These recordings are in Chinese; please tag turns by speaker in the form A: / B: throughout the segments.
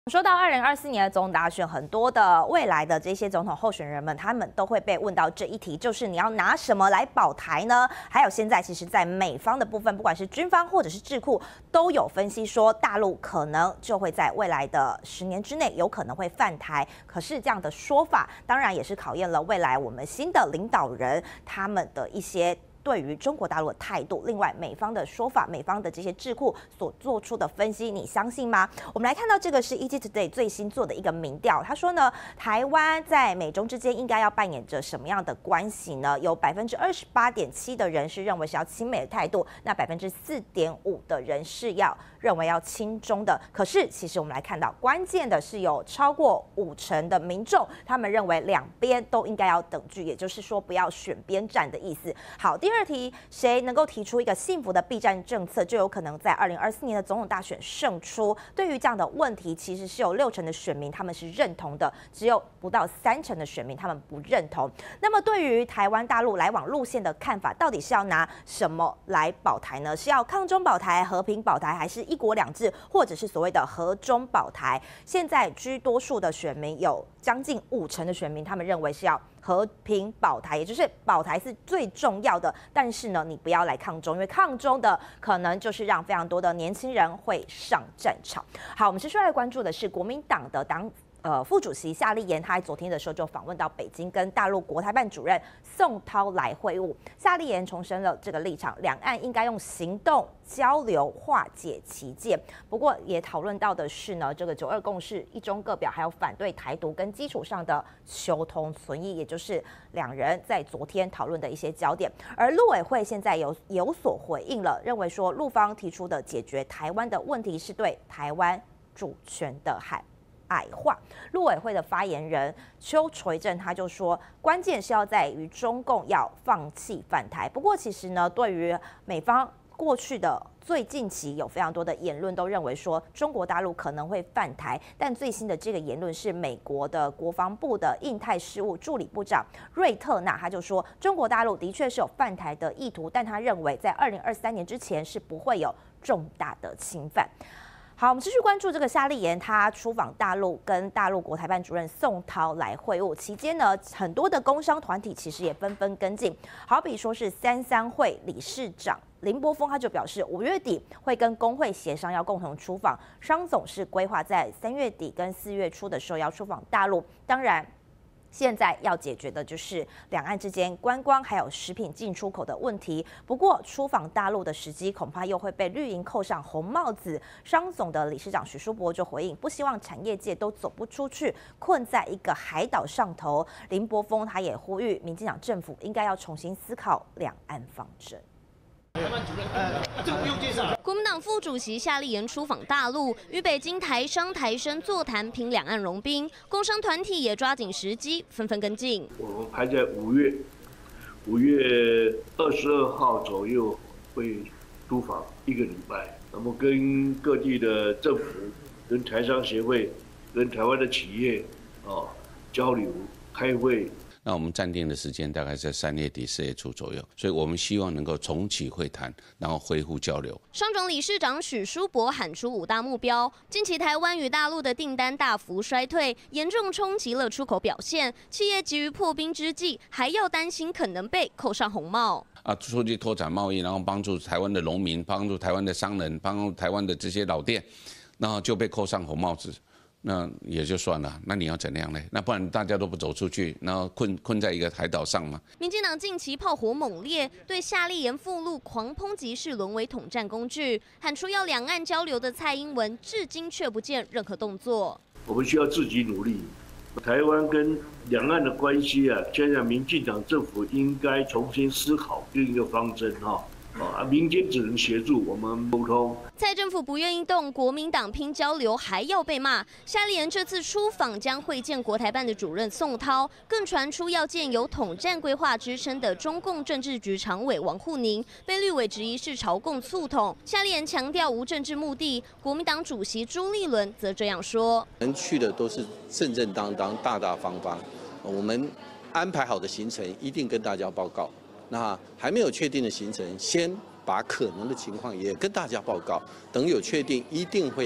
A: 说到2024年的总统大选，很多的未来的这些总统候选人们，他们都会被问到这一题，就是你要拿什么来保台呢？还有现在其实，在美方的部分，不管是军方或者是智库，都有分析说，大陆可能就会在未来的10年之内有可能会犯台。可是这样的说法，当然也是考验了未来我们新的领导人他们的一些对于中国大陆的态度。另外，美方的说法，美方的这些智库所做出的分析，你相信吗？我们来看到这个是 ETtoday 最新做的一个民调，他说呢，台湾在美中之间应该要扮演着什么样的关系呢？有28.7%的人是认为是要亲美的态度，那4.5%的人是认为要亲中的。可是其实我们来看到，关键的是有超过50%的民众，他们认为两边都应该要等距，也就是说不要选边站的意思。好，第二题，谁能够提出一个幸福的避战政策，就有可能在2024年的总统大选胜出。对于这样的问题，其实是有60%的选民他们是认同的，只有不到30%的选民他们不认同。那么对于台湾大陆来往路线的看法，到底是要拿什么来保台呢？是要抗中保台、和平保台，还是一国两制，或者是所谓的和中保台？现在居多数的选民有将近50%的选民，他们认为是要和平保台，也就是保台是最重要的。但是呢，你不要来抗中，因为抗中的可能就是让非常多的年轻人会上战场。好，我们接下来关注的是国民党的副主席夏立言，他在昨天的时候就访问到北京，跟大陆国台办主任宋涛来会晤。夏立言重申了这个立场，两岸应该用行动交流化解歧见。不过也讨论到的是呢，这个9·2共识、一中各表，还有反对台独跟基础上的求同存异，也就是两人在昨天讨论的一些焦点。而陆委会现在有所回应了，认为说陆方提出的解决台湾的问题是对台湾主权的矮化。陆委会的发言人邱垂正他就说，关键是要在于中共要放弃犯台。不过其实呢，对于美方过去的最近期有非常多的言论都认为说中国大陆可能会犯台，但最新的这个言论是美国的国防部的印太事务助理部长瑞特纳，他就说中国大陆的确是有犯台的意图，但他认为在2023年之前是不会有重大的侵犯。好，我们继续关注这个夏立言，他出访大陆，跟大陆国台办主任宋涛来会晤期间呢，很多的工商团体其实也纷纷跟进，好比说是33会理事长林柏峰，他就表示5月底会跟工会协商，要共同出访。商总是规划在3月底跟4月初的时候要出访大陆，当然。现在要解决的就是两岸之间观光还有食品进出口的问题。不过，出访大陆的时机恐怕又会被绿营扣上红帽子。商总的理事长许书博就回应，不希望产业界都走不出去，困在一个海岛上头。林柏峰他也呼吁，民进党政府应该要重新思考两岸方针。
B: 国民党副主席夏立言出访大陆，与北京台商、台生座谈评两岸融冰，工商团体也抓紧时机，纷纷跟进。
C: 我们排在5月22号左右会出访1个礼拜，那么跟各地的政府、跟台商协会、跟台湾的企业交流开会。
D: 那我们暂定的时间大概在3月底4月初左右，所以我们希望能够重启会谈，然后恢复交流。
B: 商总理事长许书博喊出5大目标，近期台湾与大陆的订单大幅衰退，严重冲击了出口表现，企业急于破冰之际，还要担心可能被扣上红帽。
D: 出去拓展贸易，然后帮助台湾的农民，帮助台湾的商人，帮助台湾的这些老店，然后就被扣上红帽子。那也就算了，那你要怎样呢？那不然大家都不走出去，然后困在一个海岛上吗？
B: 民进党近期炮火猛烈，对夏立言附录狂抨击是沦为统战工具，喊出要两岸交流的蔡英文，至今却不见任何动作。
C: 我们需要自己努力。台湾跟两岸的关系现在民进党政府应该重新思考另一个方针民间只能协助我们沟通。
B: 蔡政府不愿意动，国民党拼交流还要被骂。夏立言这次出访将会见国台办的主任宋涛，更传出要见有统战规划之称的中共政治局常委王沪宁，被绿委质疑是朝共促统。夏立言强调无政治目的，国民党主席朱立伦则这样说：
E: 能去的都是正正当当、大大方方，我们安排好的行程一定跟大家报告。那还没有确定的行程，先把可能的情况也跟大家报告。等有确定，一定会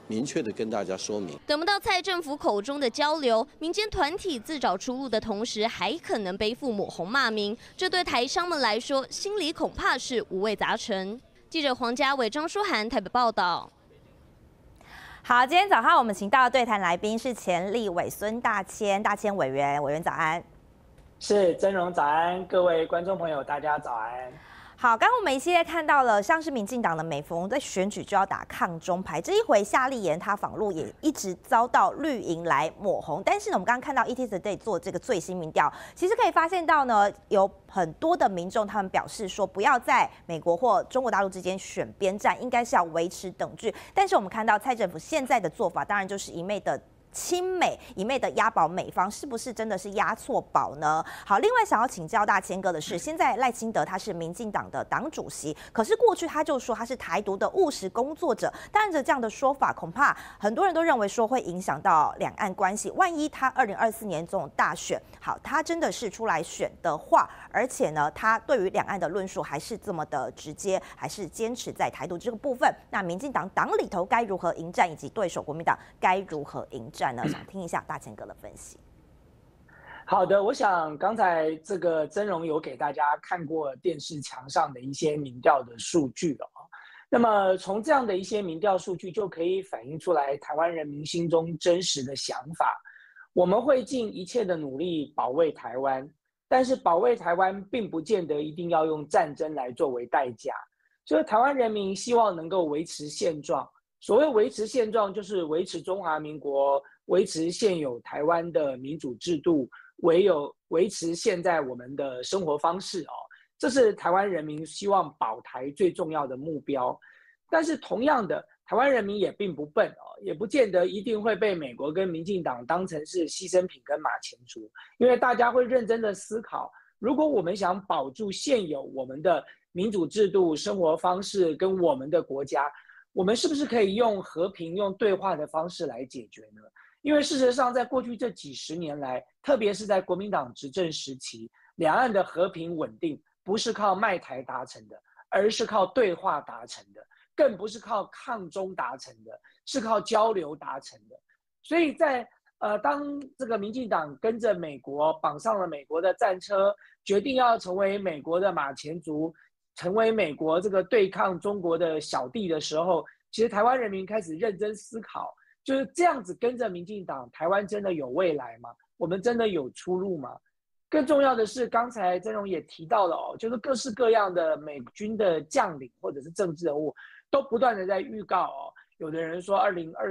E: 明确的跟大家说明。
B: 等不到蔡政府口中的交流，民间团体自找出路的同时，还可能背负抹红骂名，这对台商们来说，心里恐怕是五味杂陈。记者黄家伟、张书涵台北报道。
A: 好，今天早上我们请到的对谈来宾是前立委孙大千委员，委员早安。
F: 是曾荣早安，各位观众朋友大家早安。
A: 好，刚刚我们一系列看到了，像是民进党的每逢在选举就要打抗中牌，这一回夏立言他访陆也一直遭到绿营来抹红。但是呢，我们刚刚看到 ETtoday 做这个最新民调，其实可以发现到呢，有很多的民众他们表示说，不要在美国或中国大陆之间选边站，应该是要维持等距。但是我们看到蔡政府现在的做法，当然就是一昧的亲美，一昧的押宝美方，是不是真的是押错宝呢？好，另外想要请教大千哥的是，现在赖清德他是民进党的党主席，可是过去他就说他是台独的务实工作者，但是这样的说法恐怕很多人都认为说会影响到两岸关系。万一他2024年总统大选，好，他真的是出来选的话，而且呢，他对于两岸的论述还是这么的直接，还是坚持在台独这个部分，那民进党党里头该如何迎战，以及对手国民党该如何迎战？想听一下大千哥的分析。
F: 好的，我想刚才这个曾荣有给大家看过电视墙上的一些民调的数据了。那么从这样的一些民调数据就可以反映出来台湾人民心中真实的想法。我们会尽一切的努力保卫台湾，但是保卫台湾并不见得一定要用战争来作为代价。所以台湾人民希望能够维持现状。所谓维持现状，就是维持中华民国，维持现有台湾的民主制度，维持现在我们的生活方式哦，这是台湾人民希望保台最重要的目标。但是同样的，台湾人民也并不笨哦，也不见得一定会被美国跟民进党当成是牺牲品跟马前卒，因为大家会认真的思考，如果我们想保住现有我们的民主制度、生活方式跟我们的国家，我们是不是可以用和平、用对话的方式来解决呢？因为事实上，在过去这几十年来，特别是在国民党执政时期，两岸的和平稳定不是靠卖台达成的，而是靠对话达成的，更不是靠抗中达成的，是靠交流达成的。所以在当这个民进党跟着美国绑上了美国的战车，决定要成为美国的马前卒，成为美国这个对抗中国的小弟的时候，其实台湾人民开始认真思考，就是这样子跟着民进党，台湾真的有未来吗？我们真的有出路吗？更重要的是，刚才曾荣也提到了哦，就是各式各样的美军的将领或者是政治人物，都不断的在预告哦。有的人说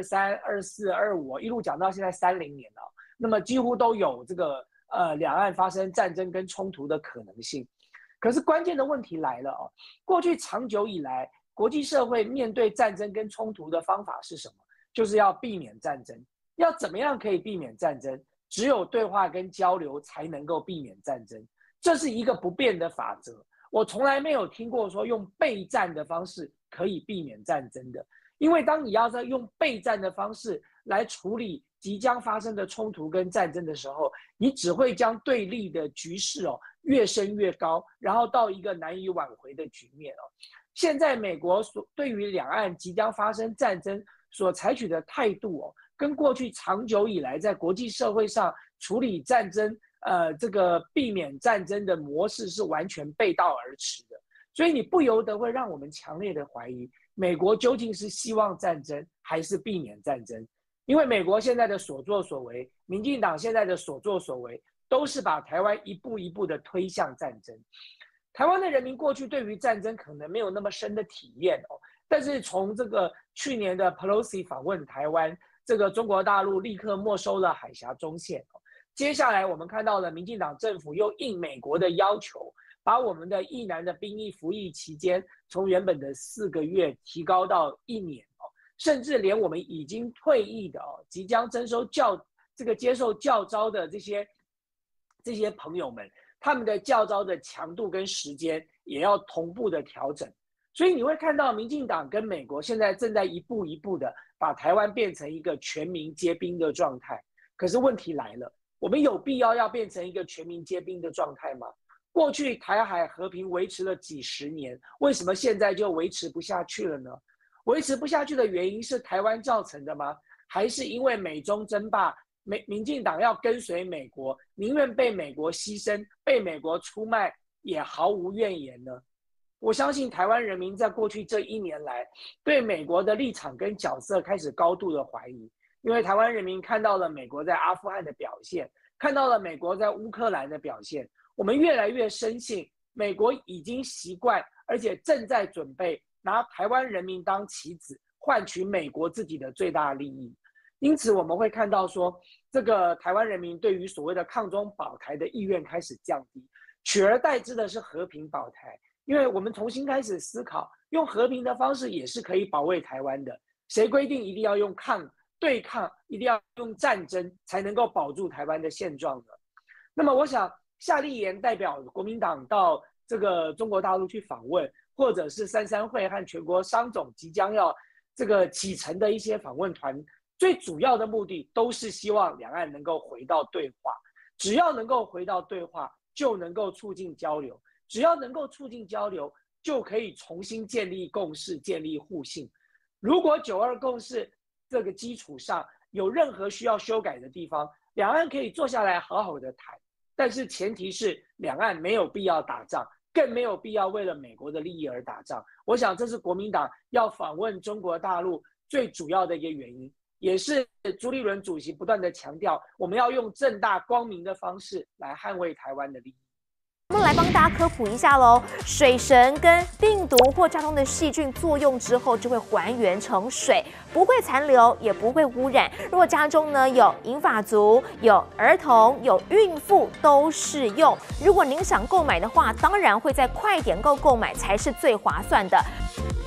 F: 2023、24、25，一路讲到现在30年了，那么几乎都有这个两岸发生战争跟冲突的可能性。可是关键的问题来了哦，过去长久以来，国际社会面对战争跟冲突的方法是什么？就是要避免战争。要怎么样可以避免战争？只有对话跟交流才能够避免战争，这是一个不变的法则。我从来没有听过说用备战的方式可以避免战争的，因为当你要在用备战的方式来处理即将发生的冲突跟战争的时候，你只会将对立的局势哦越升越高，然后到一个难以挽回的局面哦。现在美国对于两岸即将发生战争所采取的态度哦，跟过去长久以来在国际社会上处理战争这个避免战争的模式是完全背道而驰的。所以你不由得会让我们强烈的怀疑，美国究竟是希望战争还是避免战争？因为美国现在的所作所为，民进党现在的所作所为，都是把台湾一步一步的推向战争。台湾的人民过去对于战争可能没有那么深的体验哦，但是从这个去年的 Pelosi 访问台湾，这个中国大陆立刻没收了海峡中线哦。接下来我们看到了民进党政府又应美国的要求，把我们的役男的兵役服役期间从原本的4个月提高到1年哦，甚至连我们已经退役的哦，即将接受教召的这些朋友们，他们的教召的强度跟时间也要同步的调整。所以你会看到民进党跟美国现在正在一步一步的把台湾变成一个全民皆兵的状态。可是问题来了，我们有必要变成一个全民皆兵的状态吗？过去台海和平维持了几十年，为什么现在就维持不下去了呢？ 维持不下去的原因是台湾造成的吗？还是因为美中争霸，民进党要跟随美国，宁愿被美国牺牲，被美国出卖，也毫无怨言呢？我相信台湾人民在过去这1年来，对美国的立场跟角色开始高度的怀疑，因为台湾人民看到了美国在阿富汗的表现，看到了美国在乌克兰的表现，我们越来越深信，美国已经习惯，而且正在准备拿台湾人民当棋子，换取美国自己的最大利益。因此，我们会看到说，这个台湾人民对于所谓的抗中保台的意愿开始降低，取而代之的是和平保台。因为我们重新开始思考，用和平的方式也是可以保卫台湾的。谁规定一定要用对抗，一定要用战争才能够保住台湾的现状呢？那么，我想夏立言代表国民党到这个中国大陆去访问，或者是33会和全国商总即将要这个启程的一些访问团，最主要的目的都是希望两岸能够回到对话。只要能够回到对话，就能够促进交流。只要能够促进交流，就可以重新建立共识，建立互信。如果9·2共识这个基础上有任何需要修改的地方，两岸可以坐下来好好的谈，但是前提是两岸没有必要打仗，更没有必要为了美国的利益而打仗。我想这是国民党要访问中国大陆最主要的一个原因，也是朱立伦主席不断的强调，我们要用正大光明的方式来捍卫台湾的利益。
A: 我们来帮大家科普一下喽，水神跟病毒或交通的细菌作用之后，就会还原成水，不会残留，也不会污染。如果家中呢有银发族、有儿童、有孕妇，都适用。如果您想购买的话，当然会在快点购购买才是最划算的。